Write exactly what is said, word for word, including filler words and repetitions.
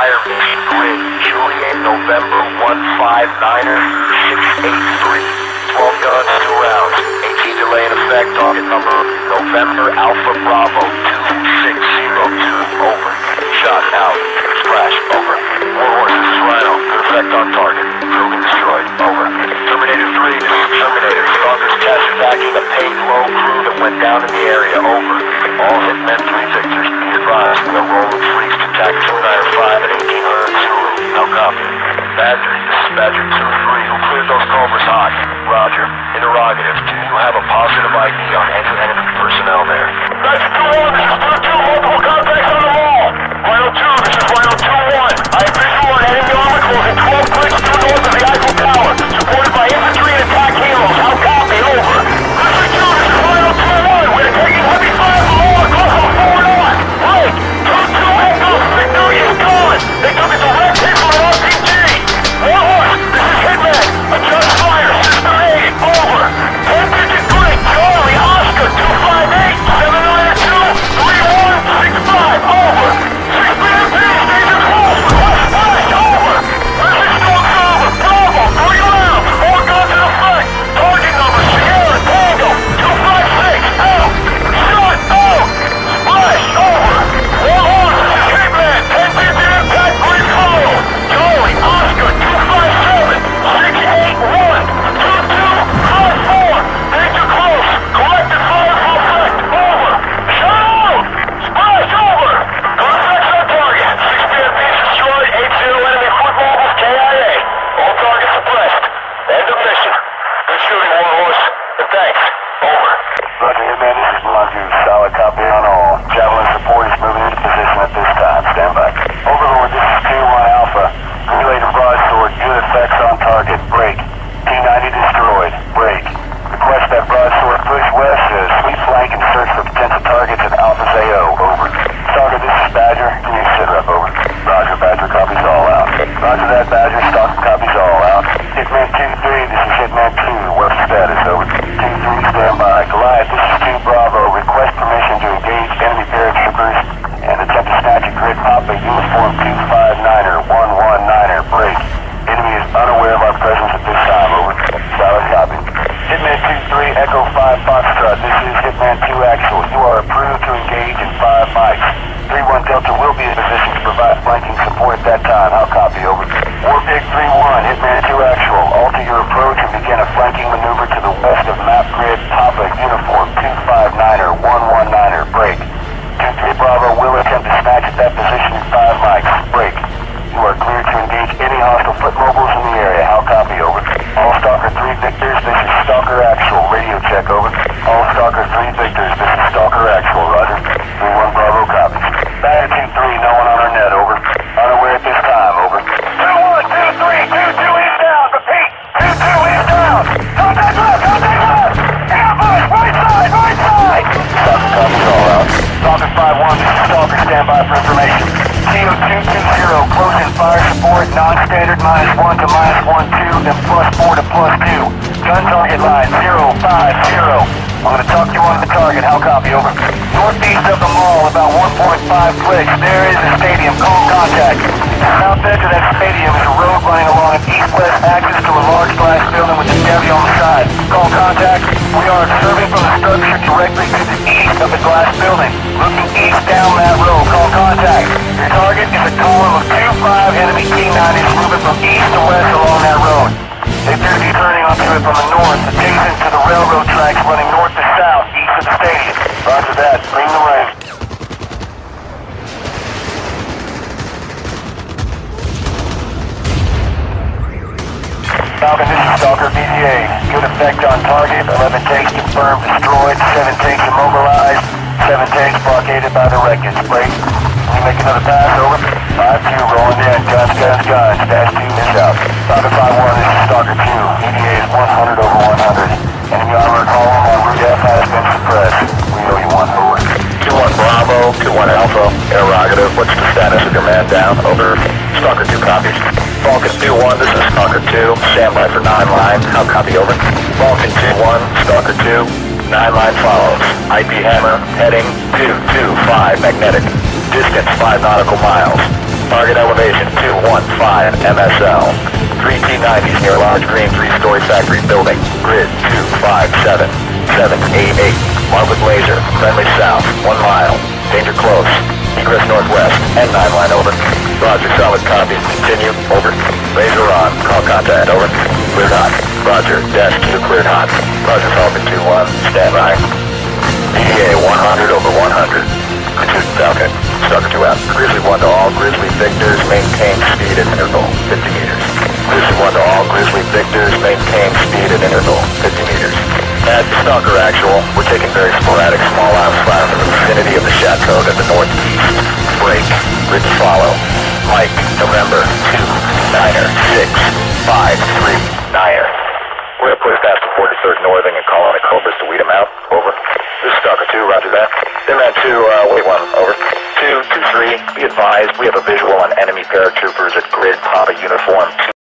Fire Grid, Juliet, November one five niner six eight three. twelve guns, two rounds. AT delay in effect, target number November Alpha Bravo two six zero two, over. Shot out. Splash, over. War Horse, this is Rhino. Good effect on target. Building destroyed, over. Terminator three, this is Terminator. Stalkers catch attacking the paid low crew that went down in the area, over. All Hitman three Victors, be advised. We're rolling freaks to attack two nine five at eighteen hundred Zulu. No copy. Badger, this is Badger two three. Who cleared those Cobras hot? Roger. Interrogative. Do you have a positive I D on any enemy personnel there? Badger two one, this is Blue two. Multiple contacts on the wall. Rhino two, this is Rhino two one. I have visual on enemy armor closing twelve clicks due north of the Eiffel Tower. Supported by infantry and attack helos. How copy? Over. Badger two, this is Rhino two one. We are taking heavy fire from all across our forward on. Right. two two Echo. Victory is gone. They took a direct hit from an R P G. War Horse, this is Hitman. Adjust fire. System aid. Over. ten digit grid. Charlie Oscar two five eight seven nine two three one six five. Over. six B M P. Station close. Request flash. Over. Message storm server. Bravo. Three rounds. Four guns in effect. Target number Sierra Tango two five six. Out. Shot. Out. Splash. Over. War Horse, this is Hitman. ten digit impact. Grid follow. Charlie Oscar two five seven six eight one two two five four. Danger close. Collective fire for effect. Over. Shut out. Splash. Over. Gun effects on target. six B M Ps destroyed. eight zero enemy foot mobiles. K I A. All targets suppressed. End of mission. Good shooting, War Horse. And thanks. Over. Roger, Hitman, this is Blandu. Solid copy on all. Javelin support is moving into position at this time. Stand by. Overlord, this is T one Alpha. Related broadsword, good effects on target. Break. T ninety destroyed. Break. Request that broadsword push west to sweep flank and search for potential targets at Alpha A O. Over. Stalker, this is Badger. Can you sit rep? Over. Roger, Badger copies all out. Roger that, Badger. Stalker copies all out. Hitman two three, this is Hitman two. What's the status? Over. two three, stand by. Goliath, this is two Bravo. Request permission to engage enemy paratroopers and attempt to snatch a grid pop a uniform two five niner one one niner. Break. Enemy is unaware of our presence at this time. Over. Solid copy. Hitman two three, Echo five Foxtrot. This is Hitman two Actual. You are approved to engage in five mics. three one Delta will be in position to provide flanking support at that time. How copy? Over. Warpig three one, Hitman two Actual. Alter your approach and begin a flanking maneuver to the west of map grid Papa Uniform two five niner one one niner. Break. two three Bravo will attempt to snatch at that position in five mics. Break. You are cleared to engage any hostile foot mobiles in the area. How copy? Over. All Stalker three Victors, this is Stalker Actual. Radio check. Over. All Stalker three Victors, this is Stalker Actual. Roger. three one Bravo copies. Badger two three, no one on our net. Over. Unaware at this time. Over. two one, two three, two two is down. Repeat. two two is down. Contact left, contact left. Ambush, right side, right side. Stalker copies all out. Stalker five one, this is Stalker. Stand by for information. C O two two zero, close in fire support, non-standard minus one to minus one two, then plus four to plus two. Gun target line zero five zero. I'm going to talk you on the target. How copy? Over. Northeast of the mall, about one point five clicks. There is a stadium. Call contact. South edge of that stadium is a road running along an east-west axis to a large glass building with a deli on the side. Call contact. We are observing from the structure directly to the east of the glass building. Looking east down that road. Call contact. Your target is a column of two five enemy T nineties moving from east to west along that road. They appear to be turning onto it from the north, adjacent to the railroad tracks running north to south, east of the stadium. Roger that. Bring the ring. Falcon, this is Stalker B D A. Good effect on target. eleven tanks confirmed destroyed. seven tanks immobilized. seven tanks blockaded by the wreckage. Break. Can you make another pass? Over. five two rolling in. Guns, guns, guns. Dash two is out. Falcon five one, this is Stalker two. B D A is one hundred over one hundred. Enemy armor column on Route F has been suppressed. We owe you one. Over. two one Bravo, two one Alpha. Interrogative. What's the status of your man down? Over. Stalker two copies. Falcon two one, this is Stalker two. Standby for nine line. How copy? Over. Falcon two one, Stalker two. nine line follows. I P Hammer, heading two two five magnetic. Distance five nautical miles. Target elevation two one five M S L. three T nineties near large green three-story factory building. Grid two five seven seven eight eight. Mark with laser. Friendly south. One mile. Danger close. Egress northwest. N nine line over. Roger, solid copy. Continue. Over. Laser on. Call contact. Over. Cleared hot. Roger. Dash two cleared hot. Roger, Falcon two one. Stand by. E D A one hundred over one hundred. Pursuit Falcon. Stalker two out. Grizzly one to all Grizzly Victors. Maintain speed at interval fifty meters. Grizzly one to all Grizzly Victors. Maintain speed at interval fifty meters. At Stalker Actual, we're taking very sporadic small arms fire from the vicinity of the chateau to the northeast. Break. Grid to follow. Mike, November two Niner six five three Niner. We're going to push past the forty-third Northern and call on the Cobras to weed them out. Over. This is Stalker two, roger that. Inman two, uh, wait one, over. two two three, be advised, we have a visual on enemy paratroopers at Grid Papa Uniform two.